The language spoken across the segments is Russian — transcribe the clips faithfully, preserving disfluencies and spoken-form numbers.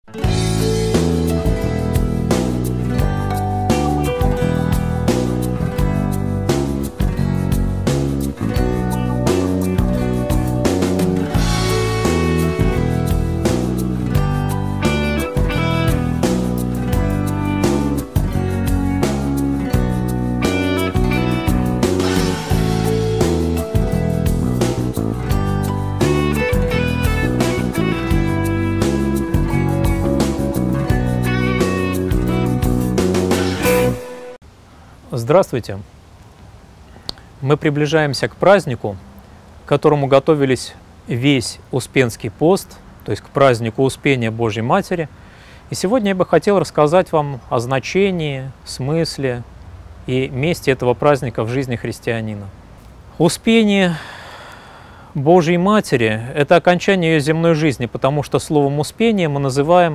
Здравствуйте! Мы приближаемся к празднику, к которому готовились весь Успенский пост, то есть к празднику Успения Божьей Матери. И сегодня я бы хотел рассказать вам о значении, смысле и месте этого праздника в жизни христианина. Успение Божьей Матери – это окончание ее земной жизни, потому что словом «успение» мы называем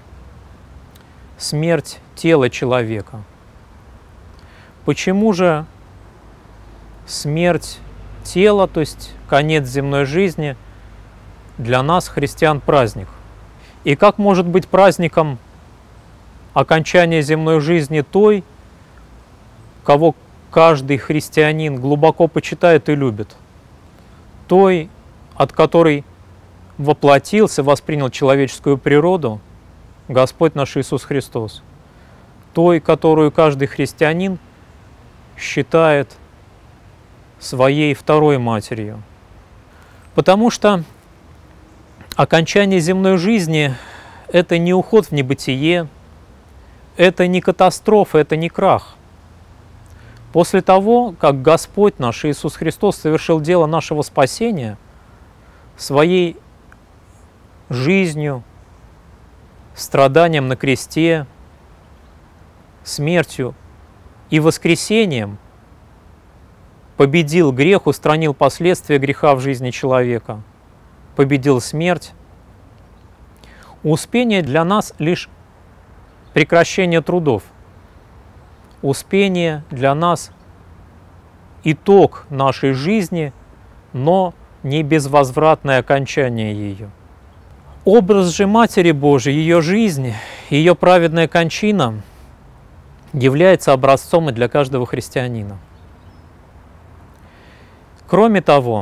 смерть тела человека. Почему же смерть тела, то есть конец земной жизни, для нас, христиан, праздник? И как может быть праздником окончания земной жизни той, кого каждый христианин глубоко почитает и любит? Той, от которой воплотился, воспринял человеческую природу Господь наш Иисус Христос. Той, которую каждый христианин считает своей второй матерью. Потому что окончание земной жизни – это не уход в небытие, это не катастрофа, это не крах. После того, как Господь наш Иисус Христос совершил дело нашего спасения своей жизнью, страданием на кресте, смертью и воскресением победил грех, устранил последствия греха в жизни человека, победил смерть. Успение для нас лишь прекращение трудов. Успение для нас итог нашей жизни, но не безвозвратное окончание ее. Образ же Матери Божией, ее жизнь, ее праведная кончина является образцом и для каждого христианина. Кроме того,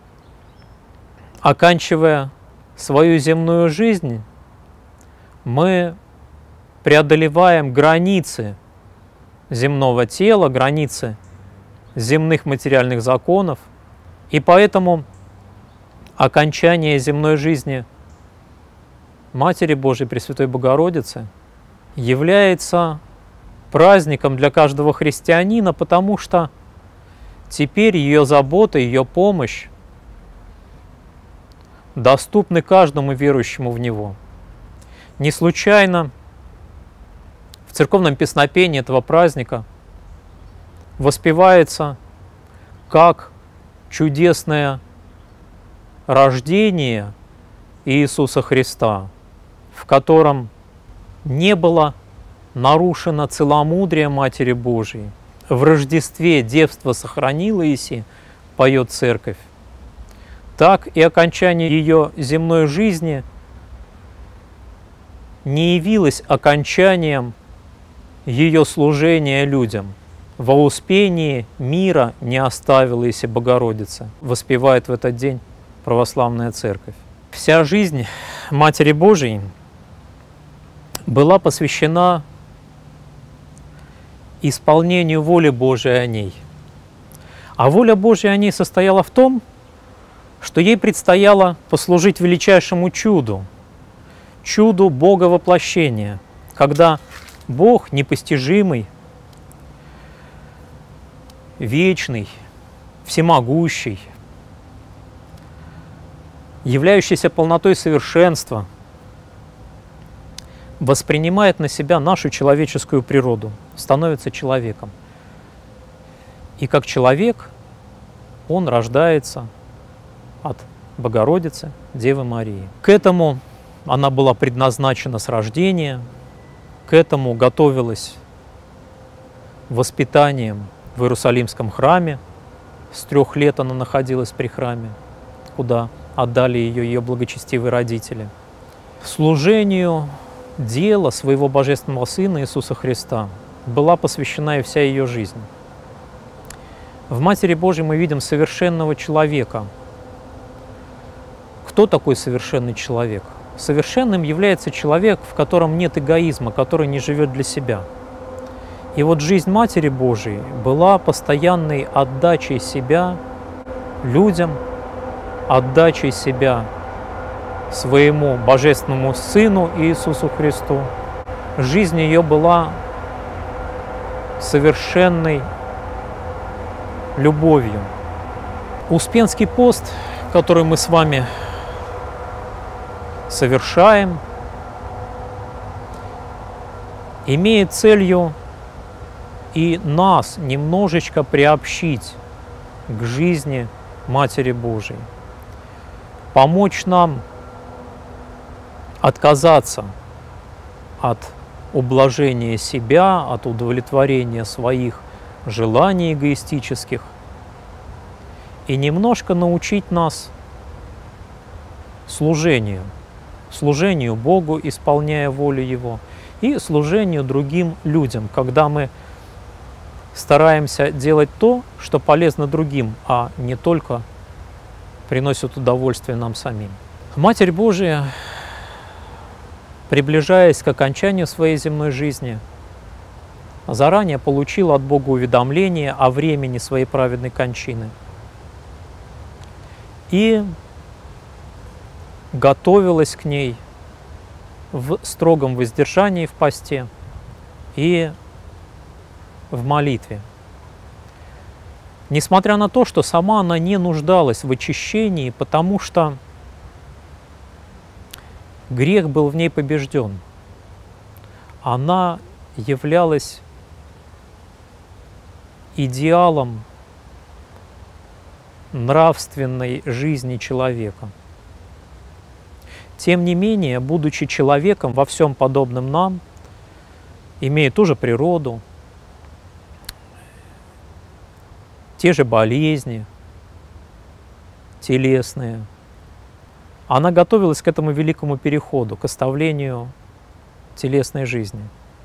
оканчивая свою земную жизнь, мы преодолеваем границы земного тела, границы земных материальных законов, и поэтому окончание земной жизни Матери Божией Пресвятой Богородицы является праздником для каждого христианина, потому что теперь ее забота, ее помощь доступны каждому верующему в Него. Не случайно в церковном песнопении этого праздника воспевается как чудесное рождение Иисуса Христа, в котором не было нарушено целомудрие Матери Божией. В Рождестве девство сохранило Иси, поет Церковь. Так и окончание ее земной жизни не явилось окончанием ее служения людям. Во успении мира не оставила Иси Богородица, воспевает в этот день православная Церковь. Вся жизнь Матери Божией была посвящена исполнению воли Божией о ней. А воля Божия о ней состояла в том, что ей предстояло послужить величайшему чуду, чуду Бога воплощения, когда Бог непостижимый, вечный, всемогущий, являющийся полнотой совершенства, воспринимает на себя нашу человеческую природу, становится человеком. И как человек он рождается от Богородицы, Девы Марии. К этому она была предназначена с рождения, к этому готовилась воспитанием в Иерусалимском храме. С трех лет она находилась при храме, куда отдали ее ее благочестивые родители. Служению дела своего Божественного Сына Иисуса Христа была посвящена и вся ее жизнь. В Матери Божией мы видим совершенного человека. Кто такой совершенный человек? Совершенным является человек, в котором нет эгоизма, который не живет для себя. И вот жизнь Матери Божией была постоянной отдачей себя людям, отдачей себя своему Божественному Сыну Иисусу Христу. Жизнь ее была совершенной любовью. Успенский пост, который мы с вами совершаем, имеет целью и нас немножечко приобщить к жизни Матери Божией, помочь нам отказаться от ублажения себя, от удовлетворения своих желаний эгоистических и немножко научить нас служению, служению Богу, исполняя волю Его, и служению другим людям, когда мы стараемся делать то, что полезно другим, а не только приносит удовольствие нам самим. Матерь Божия, приближаясь к окончанию своей земной жизни, заранее получила от Бога уведомление о времени своей праведной кончины и готовилась к ней в строгом воздержании в посте и в молитве. Несмотря на то, что сама она не нуждалась в очищении, потому что грех был в ней побежден. Она являлась идеалом нравственной жизни человека. Тем не менее, будучи человеком во всем подобным нам, имея ту же природу, те же болезни телесные, она готовилась к этому великому переходу, к оставлению телесной жизни.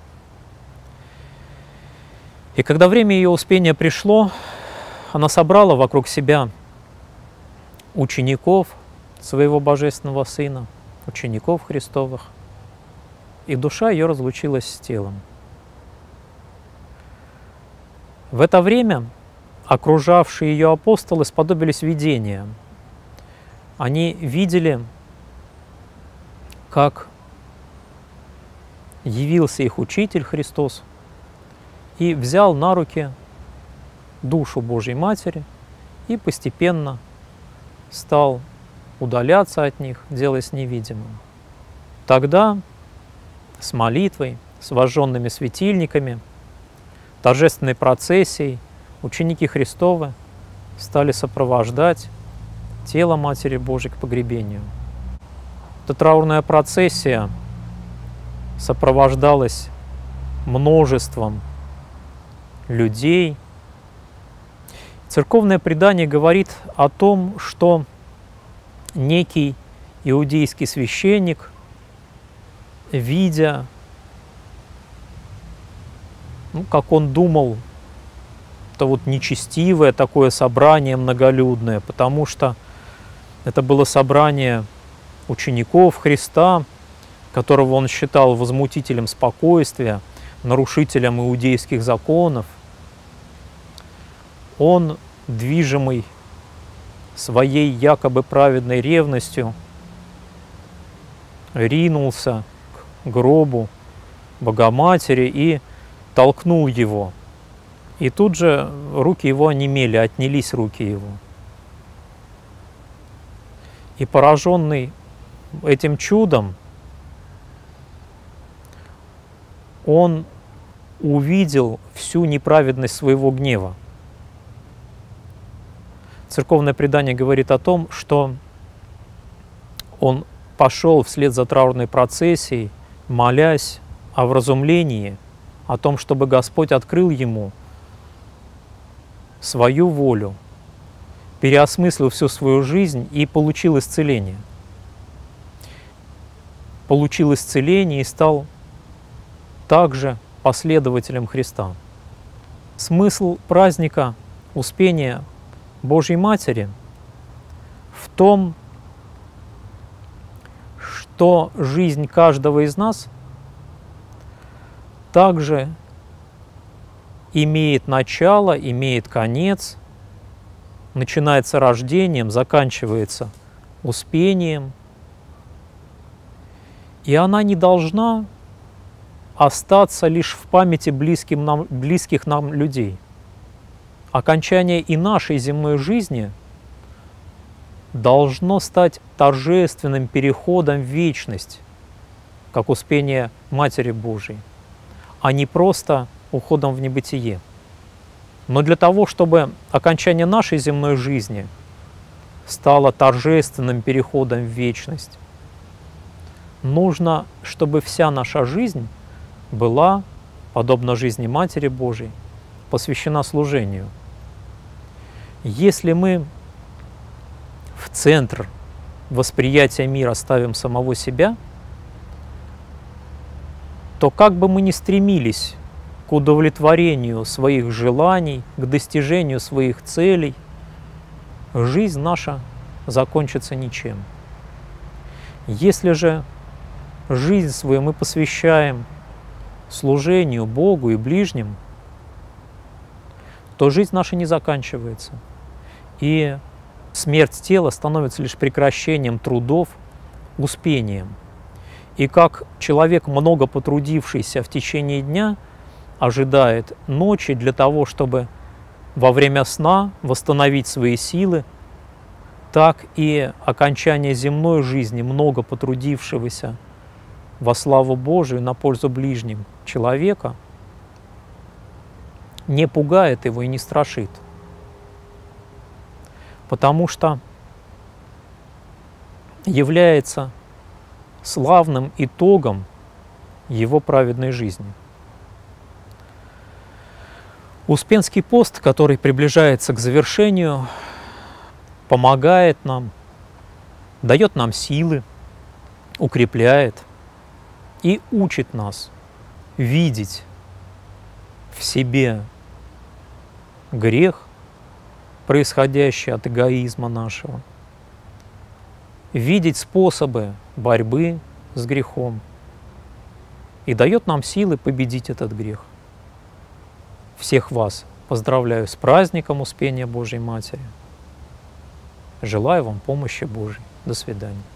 И когда время ее успения пришло, она собрала вокруг себя учеников своего Божественного Сына, учеников Христовых, и душа ее разлучилась с телом. В это время окружавшие ее апостолы сподобились видения. Они видели, как явился их Учитель Христос и взял на руки душу Божьей Матери и постепенно стал удаляться от них, делаясь невидимым. Тогда с молитвой, с вожженными светильниками, торжественной процессией ученики Христовы стали сопровождать тело Матери Божией к погребению. Эта траурная процессия сопровождалась множеством людей. Церковное предание говорит о том, что некий иудейский священник, видя, ну, как он думал, это вот нечестивое такое собрание многолюдное, потому что это было собрание учеников Христа, которого он считал возмутителем спокойствия, нарушителем иудейских законов. Он, движимый своей якобы праведной ревностью, ринулся к гробу Богоматери и толкнул его. И тут же руки его онемели, отнялись руки его. И пораженный этим чудом, он увидел всю неправедность своего гнева. Церковное предание говорит о том, что он пошел вслед за траурной процессией, молясь о вразумлении, о том, чтобы Господь открыл ему свою волю, переосмыслил всю свою жизнь и получил исцеление. получил исцеление и стал также последователем Христа. Смысл праздника Успения Божьей Матери в том, что жизнь каждого из нас также имеет начало, имеет конец, начинается рождением, заканчивается успением, и она не должна остаться лишь в памяти близким нам, близких нам людей. Окончание и нашей земной жизни должно стать торжественным переходом в вечность, как Успение Матери Божией, а не просто уходом в небытие. Но для того, чтобы окончание нашей земной жизни стало торжественным переходом в вечность, нужно, чтобы вся наша жизнь была, подобно жизни Матери Божией, посвящена служению. Если мы в центр восприятия мира ставим самого себя, то как бы мы ни стремились к удовлетворению своих желаний, к достижению своих целей, жизнь наша закончится ничем. Если же жизнь свою мы посвящаем служению Богу и ближним, то жизнь наша не заканчивается. И смерть тела становится лишь прекращением трудов, успением. И как человек, много потрудившийся в течение дня, ожидает ночи для того, чтобы во время сна восстановить свои силы, так и окончание земной жизни, много потрудившегося во славу Божию, на пользу ближним человека, не пугает его и не страшит. Потому что является славным итогом его праведной жизни. Успенский пост, который приближается к завершению, помогает нам, дает нам силы, укрепляет и учит нас видеть в себе грех, происходящий от эгоизма нашего, видеть способы борьбы с грехом и дает нам силы победить этот грех. Всех вас поздравляю с праздником Успения Божьей Матери. Желаю вам помощи Божьей. До свидания.